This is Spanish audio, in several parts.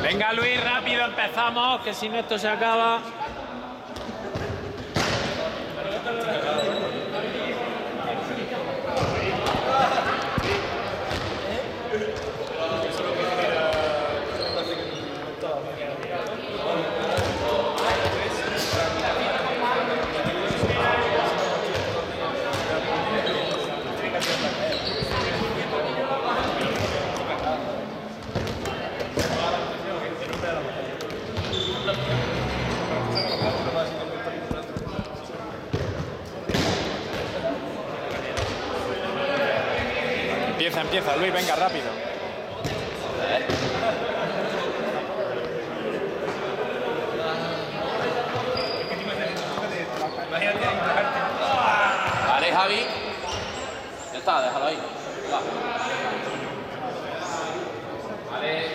Venga, Luis, rápido empezamos, que si no esto se acaba. Empieza, Luis, venga, rápido. Vale, Javi. Ya está, déjalo ahí. Va. Vale.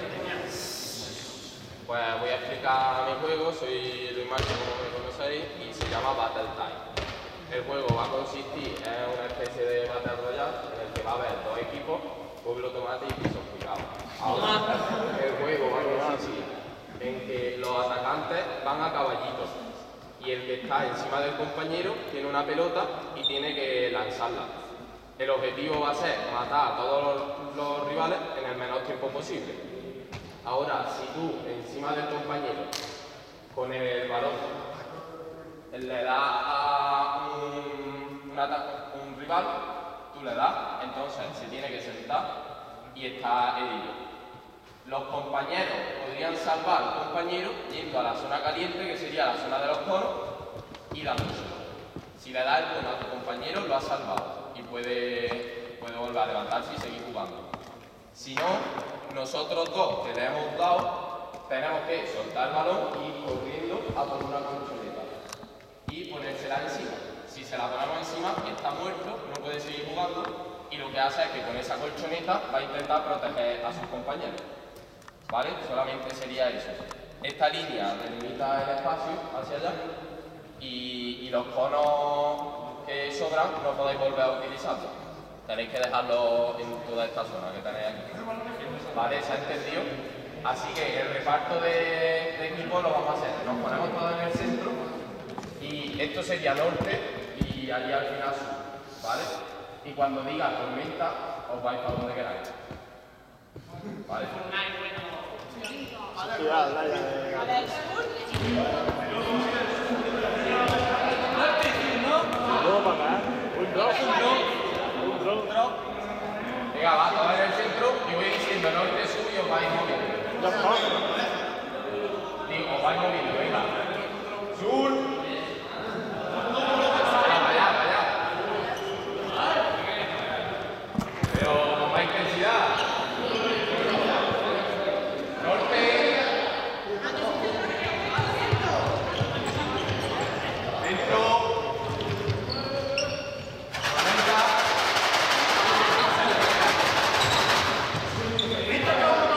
Pues voy a explicar mi juego. Soy Luis Marco, como me conocéis, y se llama Battle Time. El juego va a consistir en una especie de Battle Royale en el que va a haber dos equipos, pueblo, tomate y piso picado. Ahora, el juego va a consistir en que los atacantes van a caballitos y el que está encima del compañero tiene una pelota y tiene que lanzarla. El objetivo va a ser matar a todos los rivales en el menor tiempo posible. Ahora, si tú encima del compañero con el balón le das a un rival, tú le das, entonces se tiene que sentar y está herido. Los compañeros podrían salvar al compañero yendo a la zona caliente, que sería la zona de los conos, y dándoselo. Si le das el cono a tu compañero, lo has salvado y puede volver a levantarse y seguir jugando. Si no, nosotros dos que le hemos dado, tenemos que soltar el balón y ir corriendo a por una colchoneta y ponérsela encima. Si se la ponemos encima, está muerto, no puede seguir jugando, y lo que hace es que con esa colchoneta va a intentar proteger a sus compañeros. ¿Vale? Solamente sería eso. Esta línea delimita el espacio hacia allá y los conos que sobran no podéis volver a utilizarlos. Tenéis que dejarlo en toda esta zona que tenéis aquí. ¿Vale? ¿Se ha entendido? Así que el reparto de equipo lo vamos a hacer. Nos ponemos todos en el centro y esto sería norte y allí al final sur. ¿Vale? Y cuando diga tormenta, os vais para donde queráis. ¿Vale? Venga, va, todos en el centro y voy diciendo norte, sur y os vais moviendo. Digo, os vais moviendo, venga. Sur. Pero con más intensidad. Norte. Centro.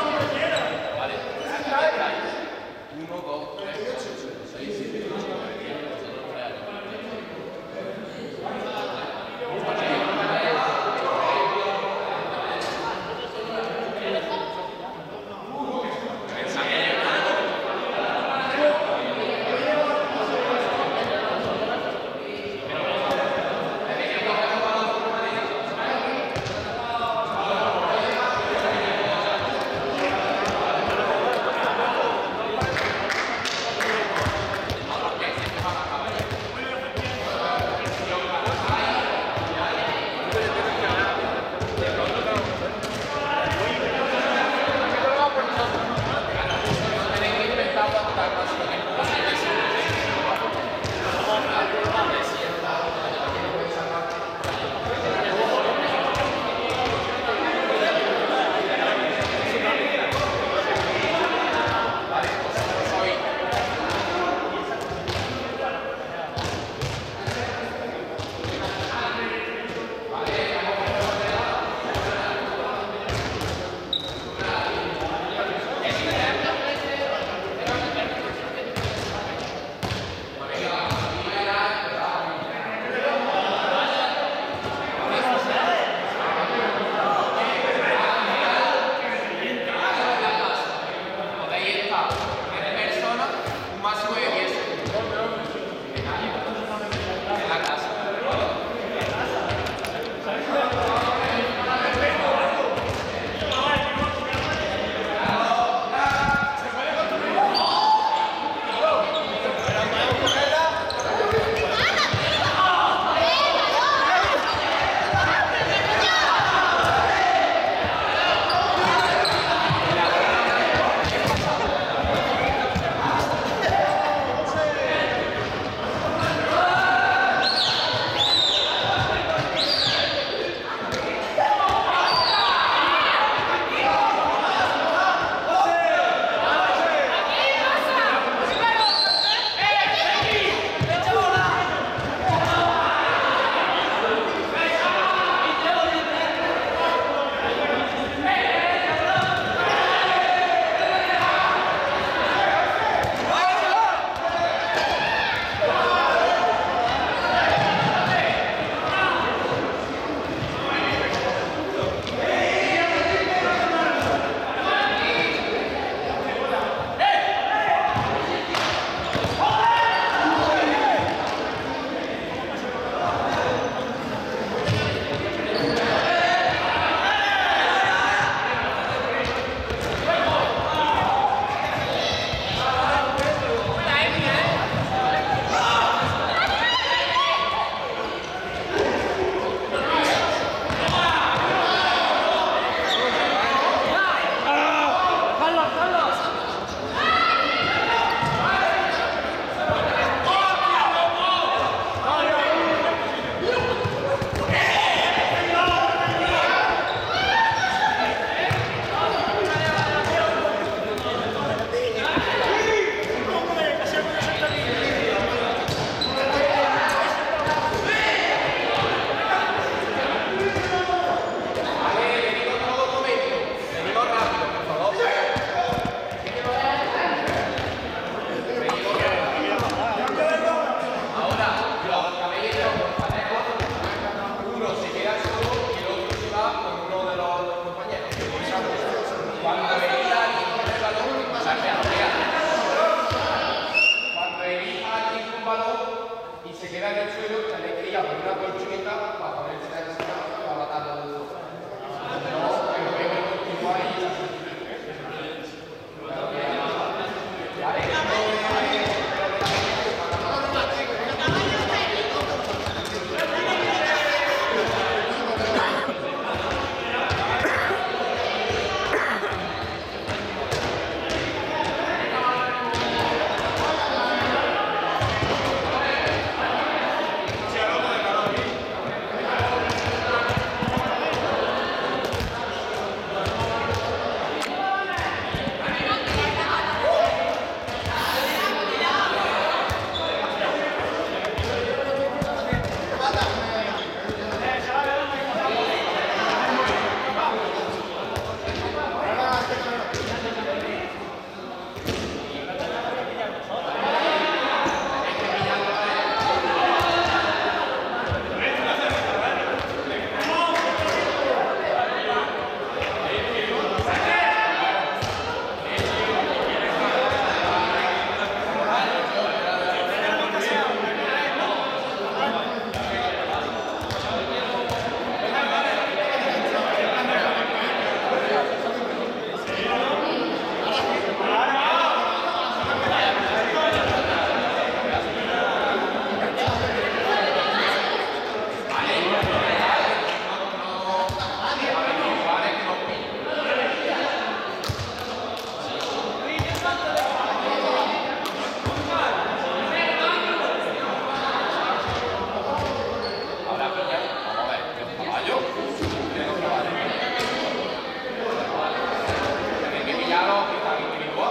Vale, 1, 2, 3, 4, 5, 6, 7, 8, 9, 10. hago quizá individual.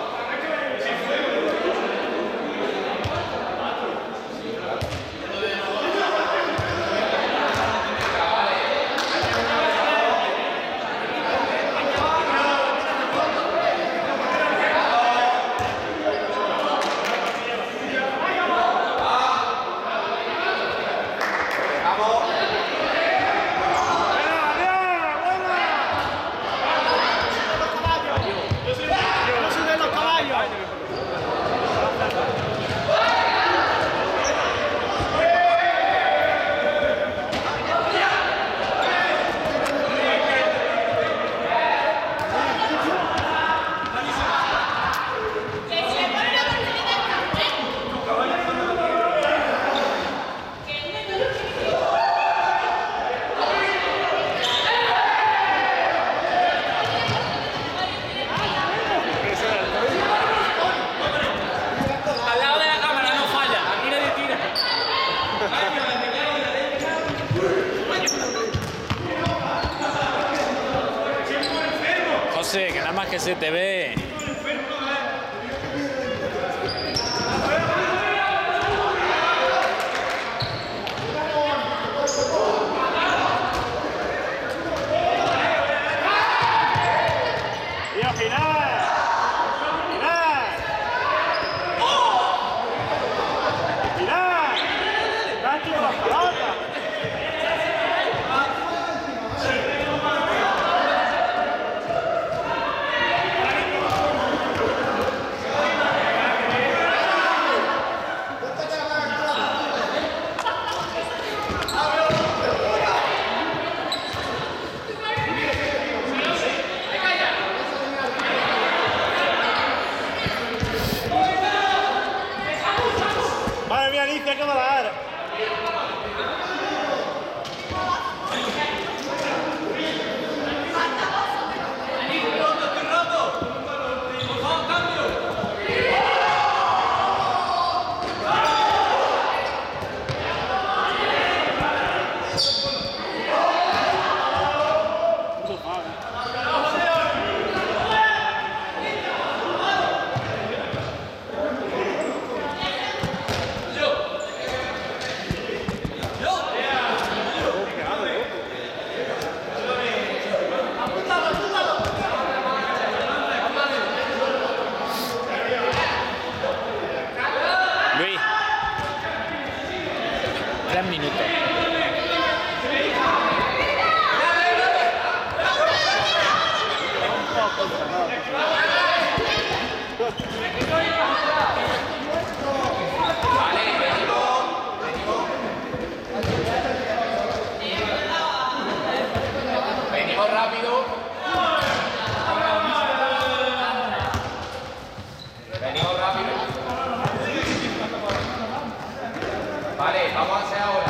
José, que nada más que se te ve. Madre mía, Alicia, ¿qué va a dar? Luis. 3 minutos. Venimos rápido. Venimos rápido. Vale, vamos a hacer ahora.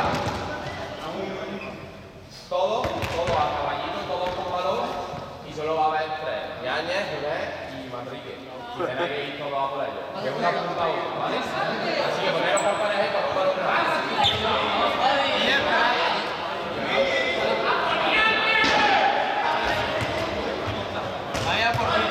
Todo a caballito, todos con balón. Y solo va a haber 3. Ñañez, Ginés y Manrique. Y tenéis que ir todos a por ellos. Que es una punta a uno, ¿vale? Así que poneros por pareja y con un balón rápido. Vaya por ahí.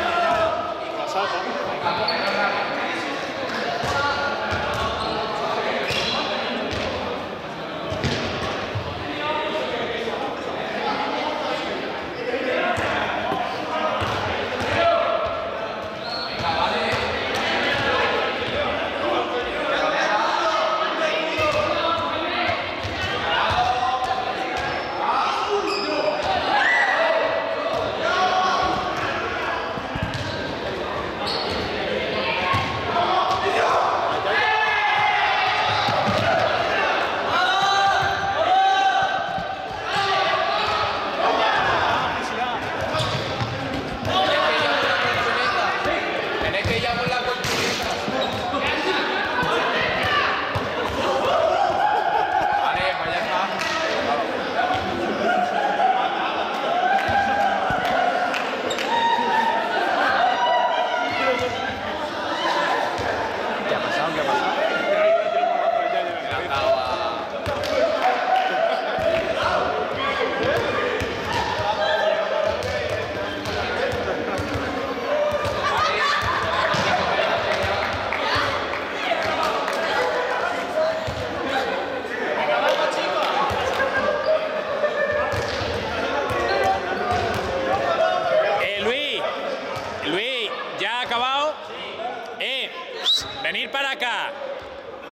Tenéis que ir ya por la